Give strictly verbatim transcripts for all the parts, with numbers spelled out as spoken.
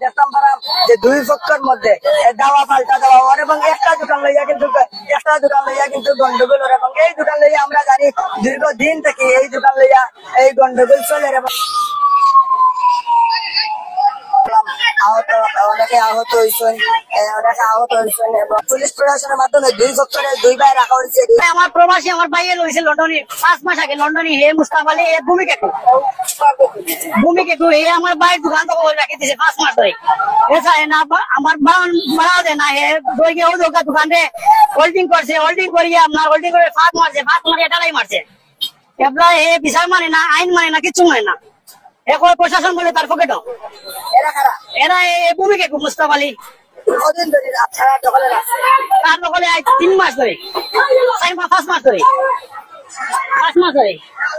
দেখতাম পারাম যে দুই পক্ষের মধ্যে দাওয়া পাল্টা দেওয়া হওয়ার এবং একটা দোকান লইয়া কিন্তু একটা দোকান লইয়া কিন্তু গন্ডগোল এবং এই দোকান লইয়া আমরা জানি দীর্ঘদিন থেকে এই দোকান লইয়া এই গন্ডগোল চলে এবং আহত অনেকে আহত হয়েছেন অনেকে আহত হয়েছেন এবং পুলিশ প্রশাসনের মাধ্যমে দুই বছরে দুই ভাই রাখা হয়েছে। আমার প্রবাসী আমার ভাইয়ের হয়েছে লন্ডনে পাঁচ মাস আগে লন্ডনে হে মুস্তাফা আলী এ ভূমিকা ভূমিকা হে আমার ভাইয়ের দোকান তো রাখি দিয়েছে পাঁচ মাস ধরে না আমার বাড়াও দেয় না হে দোকান রে হোল্ডিং করছে হোল্ডিং করিয়ে আপনার হোল্ডিং করে ফাঁক মারছে ফাঁক মারিয়ে ডালাই মারছে এবার হে বিচার মানে না আইন মানে না কিছু মানে না এখন প্রশাসন বলে তার পকেটও এরা এই ভূমিকা মুস্তাফা আলী তার দখলে তিন মাস ধরে পাঁচ মাস ধরে পাঁচ মাস ধরে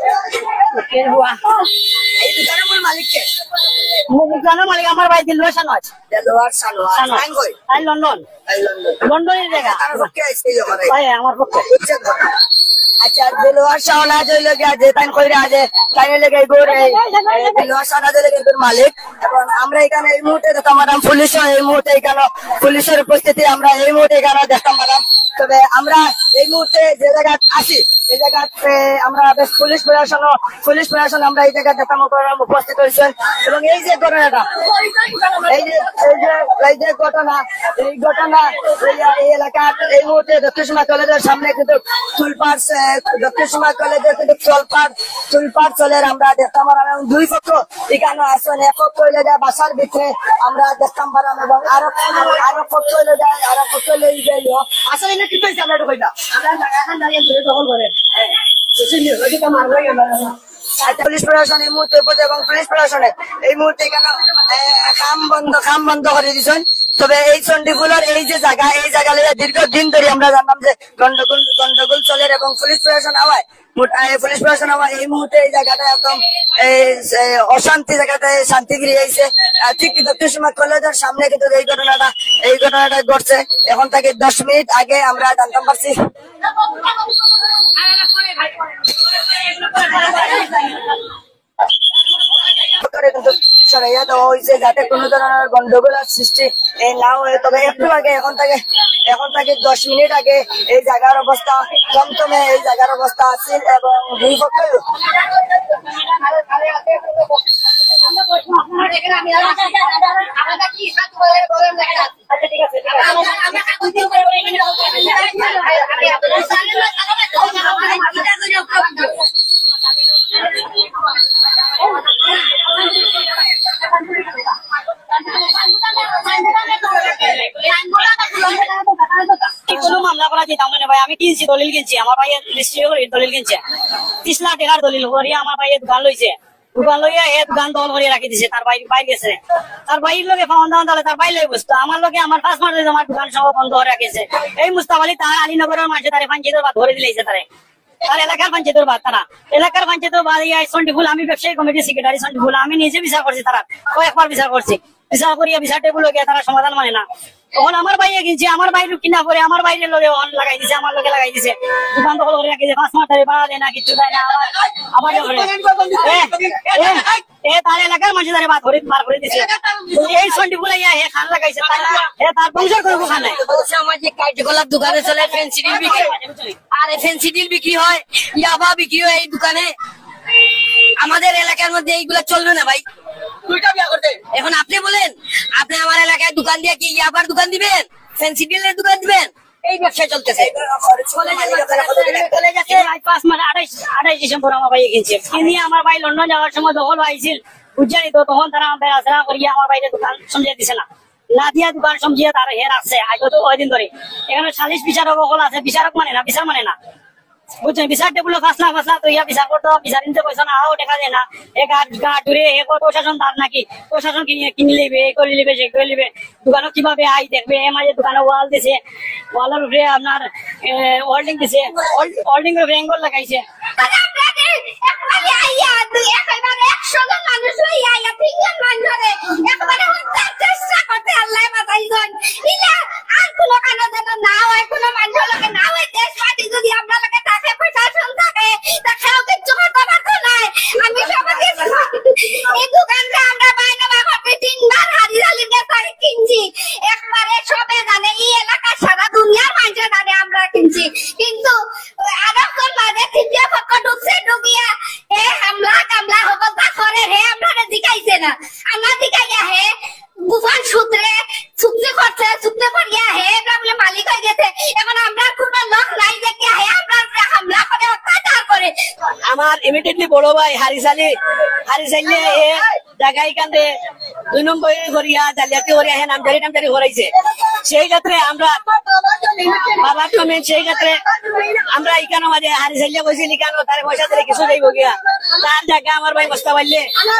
মালিক আমার ভাই দিল লন্ডন লন্ডনের জায়গা আমার পক্ষে আচ্ছা দিলওয়ার শাহনাজ হইল গিয়া যে তাই কইরা আছে তাই লেগে গোর দিলওয়ার শাহনাজ লেগে গোর মালিক এবং আমরা এখানে এই মুহূর্তে দেখতাম ম্যাডাম পুলিশ এই মুহূর্তে এখানে পুলিশের উপস্থিতি আমরা এই মুহূর্তে এখানে দেখতাম ম্যাডাম। তবে আমরা এই মুহূর্তে যে জায়গা আছি এই জায়গাতে আমরা বেশ পুলিশ প্রশাসন পুলিশ প্রশাসন আমরা এই জায়গায় দেখতাম উপস্থিত হয়েছেন এবং এই যে ঘটনাটা এই যে এই যে এই যে ঘটনা এই ঘটনা এই এলাকার এই মুহূর্তে দক্ষিণ সীমা কলেজের সামনে কিন্তু চুলপাড় দক্ষিণ সীমা কলেজের কিন্তু চলপাড় চুলপাড় চলের আমরা দেখতাম পারাম দুই পক্ষ এখানে আসেন এক পক্ষ হইলে যায় বাসার ভিতরে আমরা দেখতাম পারাম এবং আরো আরো পক্ষ হইলে যায় আরো পক্ষ হইলে আসলে না কি হয়েছে আমরা ঢুকাইটা এখন দাঁড়িয়ে দখল করেন পুলিশ প্রশাসন এই মুহূর্তে এবং পুলিশ প্রশাসনে এই মুহূর্তে এখানে কাম বন্ধ কাম বন্ধ করে দিচ্ছেন। তবে এই চণ্ডীপুলের এই যে জায়গা এই জায়গা দীর্ঘদিন ধরে আমরা জানলাম যে গন্ডগোল গন্ডগোল চলে এবং পুলিশ প্রশাসন আওয়ায় পুলিশ প্রশাসন আওয়ায় এই মুহূর্তে এই জায়গাটা একদম অশান্তি জায়গাতে শান্তি ফিরে যাইছে। ঠিক দক্ষিণ সীমা কলেজের সামনে কিন্তু এই ঘটনাটা এই ঘটনাটা ঘটছে এখন থেকে দশ মিনিট আগে আমরা জানতাম পারছি। সরাইয়া দেওয়া হয়েছে যাতে কোনো ধরনের গন্ডগোলের সৃষ্টি না হয়। তবে একটু আগে এখন থেকে এখন থেকে দশ মিনিট আগে এই জায়গার অবস্থা থমথমে এই জায়গার অবস্থা আছে এবং দুই পক্ষ মামলা করা যেতাম মানে ভাই আমি কিনছি দলিল কিনছি আমার ভাইয়ের দলিল কিনছে ত্রিশ লাখ টাকার দলিল করিয়া আমার ভাইয়ের দোকান লইছে দোকান লইয়া এ দোকান দল করে রাখি দিছে তার বাইরে বাইরে গেছে তার বাইরের লোকে পাওয়া দাওয়া তাহলে তার বাইরে বসতো আমার লোকে আমার পাঁচ মাস আমার দোকান সব বন্ধ করে রাখেছে। এই মুস্তাফা আলী তার আলীনগরের মাঝে তারে পঞ্চায়েতের বাদ ধরে দিলেছে তারে তার এলাকার পঞ্চায়েতের বাদ তারা এলাকার পঞ্চায়েতের বাদ সন্ডিফুল আমি ব্যবসায়ী কমিটির সেক্রেটারি সন্ডিফুল আমি নিজে বিচার করছি তারা কয়েকবার বিচার করছি বিচার করিয়া বিচার টেবুল গিয়ে তারা সমাধান মানে না তখন আমার বাইরে কিনছে আমার বাইরে কিনা করে আমার বাইরের লোকে লাগাই দিছে আমার লোকে লাগাই দিছে দোকান দখল করে রাখিছে পাঁচ মাস ধরে ভাড়া দেয় না কিছু দেয় না আবার তার এলাকার মানুষ তারে বাদ করে বার করে দিছে এই সন্ডিফুল হে খান লাগাইছে তার বংশের কোনো খান নাই আমার যে কার্যকলাপ দোকানে চলে ফেন্সি ডিল বিক্রি আর ফেন্সি ডিল বিক্রি হয় ইয়াবা বিক্রি হয় এই দোকানে আমাদের এলাকার মধ্যে এইগুলা চলবে না ভাই। এখন আপনি বলেন আপনি আমার এলাকায় দোকান দিয়ে কি আবার দোকান দিবেন ফ্যান্সি ডিলের দোকান দিবেন এই ব্যবসা চলতেছে। আঠাইশ ডিসেম্বর আমার ভাই কিনছে কিনে আমার ভাই লন্ডন যাওয়ার সময় দখল হয়েছিল বুঝছেন তো তখন তারা বেড়াচেরা করিয়া আমার বাইরে দোকান সমঝিয়ে দিছে না না দিয়া দোকান সমঝিয়ে তার হের আছে আজ তো কয়দিন ধরে এখানে সালিশ বিচারক সকল আছে বিচারক মানে না বিচার মানে না বুঝছেন বিচার টেবুল ফাসলা ফাসলা তো ইয়া বিচার করতো বিচার নিতে পয়সা না আও দেখা যায় না এক গা টুরে এক প্রশাসন তার নাকি প্রশাসন কিনে কিনে লিবে এ করে লিবে সে করে লিবে দোকানও কিভাবে আই দেখবে এ মাঝে দোকানে ওয়াল দিছে ওয়ালের উপরে আপনার হোল্ডিং দিছে হোল্ডিং এর অ্যাঙ্গল লাগাইছে এই দোকানটা আমরা বাইনা বা করতে তিনবার হারি জালি আমার ইমিডিয়েটলি বড় ভাই হারিসালি হারিসালি এ জায়গায় কান্দে দুই নম্বর করিয়া জালিয়াতি করিয়া হে নামজারি নামজারি করাইছে। সেই ক্ষেত্রে আমরা বাবার কমে সেই ক্ষেত্রে আমরা এখানে মাঝে হারিসালিয়া বসে লিখানো তার পয়সা ধরে কিছু যাইব গিয়া তার জায়গা আমার ভাই বস্তা পাইলে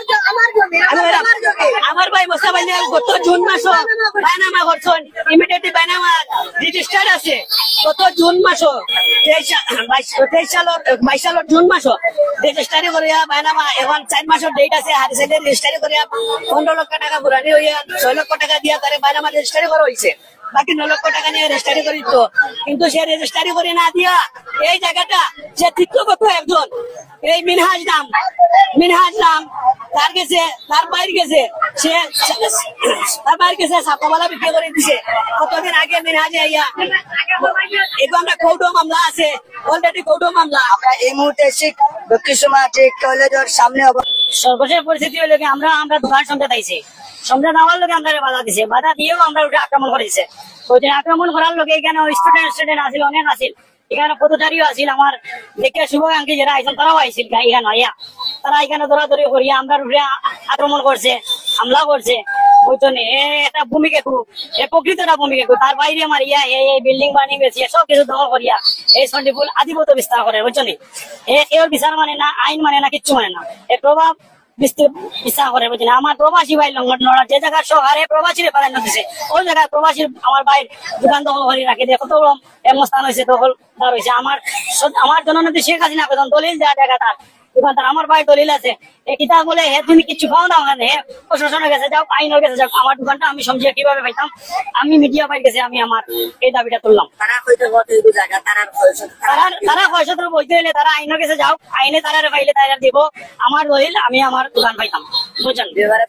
আমার ভাই বস্তা পাইলে গত জুন মাস বাইনামা করছেন ইমিডিয়েটলি বাইনামা রেজিস্টার্ড আছে গত জুন মাস তেইশ সালের বাইশ সালের জুন মাস রেজিস্টারি করিয়া বাইনামা এখন চার মাসের ডেট আছে হারিসালিয়া রেজিস্টারি করিয়া পনেরো লক্ষ টাকা পুরানি হইয়া ছয় লক্ষ টাকা দিয়া তারে বাইনামা রেজিস্টারি করা হয়েছে। বাকি ন লক্ষ টাকা নিয়ে রেজিস্টারি করি তো কিন্তু সে রেজিস্টারি করে না দিয়া এই জায়গাটা যে তৃতীয়গত একজন এই মিনহাজ নাম মিনহাজ নাম তার গেছে তার বাইরে গেছে সে তার বাইরে গেছে সাপাওয়ালা বিক্রি করে দিছে। কতদিন আগে মিনহাজে আইয়া এখন আমরা কৌটো মামলা আছে অলরেডি কৌটো মামলা আমরা এই মুহূর্তে ঠিক দক্ষিণ সমাজ কলেজের সামনে সর্বশেষ পরিস্থিতি হলো কি আমরা আমরা দোকান সন্ধ্যা দিয়েছি সন্ধ্যা দেওয়ার লোকে আমরা বাধা দিছে বাধা দিয়েও আমরা ওটা আক্রমণ করেছে। ওই আক্রমণ করার লোকে এখানে স্টুডেন্ট স্টুডেন্ট আসিল অনেক আসিল এখানে পথচারীও আসিল আমার দেখে শুভাকাঙ্ক্ষী যারা আইসেন তারাও আইসিল এখানে আইয়া তারা এখানে দৌড়াদৌড়ি করিয়া আমরা উপরে আক্রমণ করছে হামলা করছে। বুঝছেন একটা ভূমিকা খুব এ প্রকৃতটা ভূমিকা খুব তার বাইরে মারিয়া এই বিল্ডিং বানিয়ে গেছে সব কিছু দখল করিয়া এই সন্ডিপুল আধিপত্য বিস্তার করে। বুঝছেন এর বিচার মানে না আইন মানে না কিচ্ছু মানে না এর প্রভাব বিচার করে। বুঝছেন আমার প্রবাসী ভাই লঙ্ঘন নড়া যে জায়গায় সহারে প্রবাসীর প্রাধান্য দিছে ওই জায়গায় প্রবাসীর আমার ভাইয়ের দোকান দখল করে রাখে দিয়ে কত স্থান হয়েছে দখলদার হয়েছে। আমার আমার জননেত্রী শেখ হাসিনা বেতন দলিল দেওয়া জায়গা তার দোকানদার আমার ভাই দলিল আছে এই কিতাব বলে হে তুমি কিছু পাও না ওখানে হে প্রশাসনের কাছে যাও আইনের কাছে যাও আমার দোকানটা আমি সমঝিয়ে কিভাবে পাইতাম আমি মিডিয়া পাই গেছে আমি আমার এই দাবিটা তুললাম। তারা হয়তো জায়গা তারা তারা তারা পয়সা তো বইতে হলে তারা আইনের কাছে যাও আইনে তারা পাইলে তারা দিব আমার দলিল আমি আমার দোকান পাইতাম। বুঝছেন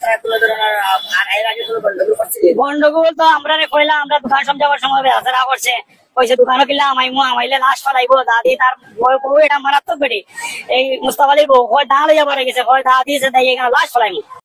গন্ডগোল তো আমরা কইলাম আমরা দোকান সমঝাবার সময় তারা করছে পয়সা দোকানে কিনলাম আমাইমু আমাইলে লাশ ফলাইবো দাদি তার বউ এটা মারাত্মক বেটি এই মুস্তাফ আলীর বউ হয় দা লইয়া পড়ে গেছে হয় দা দিয়েছে তাই এখানে লাশ ফলাইমু।